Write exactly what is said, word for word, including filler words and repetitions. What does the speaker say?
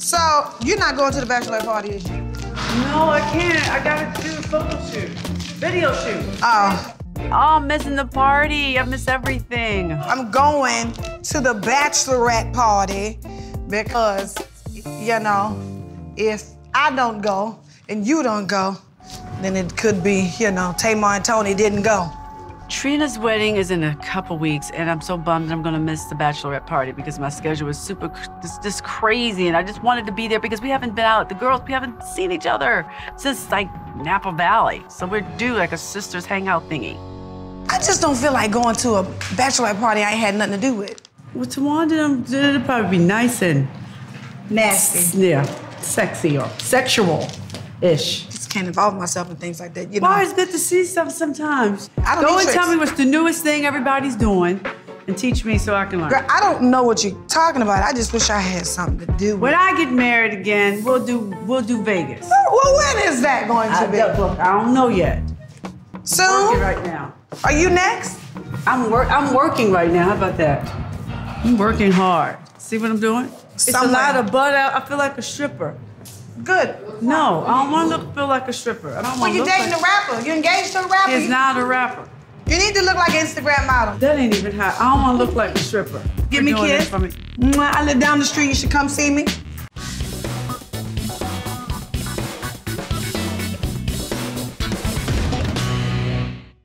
So, you're not going to the bachelorette party, is you? No, I can't. I gotta do a photo shoot, video shoot. Oh. Oh, I'm missing the party. I miss everything. I'm going to the bachelorette party because, you know, if I don't go and you don't go, then it could be, you know, Tamar and Tony didn't go. Trina's wedding is in a couple weeks, and I'm so bummed I'm gonna miss the bachelorette party because my schedule is super, just, just crazy, and I just wanted to be there because we haven't been out, the girls, we haven't seen each other since, like, Napa Valley. So we're due, like, a sisters hangout thingy. I just don't feel like going to a bachelorette party I ain't had nothing to do with. Well, Tawanda, it'll probably be nice and... Nasty. Yeah, sexy or sexual-ish. Can't involve myself in things like that, you know. Well, it's good to see stuff sometimes. I don't Go need and tricks. tell me what's the newest thing everybody's doing and teach me so I can learn. Girl, I don't know what you're talking about. I just wish I had something to do with. When I get married again, we'll do we'll do Vegas. Well, when is that going to I, be? Look, I don't know yet. Soon? I'm working right now. Are you next? I'm work I'm working right now. How about that? I'm working hard. See what I'm doing? It's Somewhere. a lot of butt out. I feel like a stripper. Good. No, I don't want to look feel like a stripper. I don't Well, want to you're look dating like... a rapper. You engaged to a rapper. He's you... not a rapper. You need to look like an Instagram model. That ain't even hot. I don't want to look like a stripper. Give me a You're doing kiss. that for me. Mwah, I live down the street. You should come see me.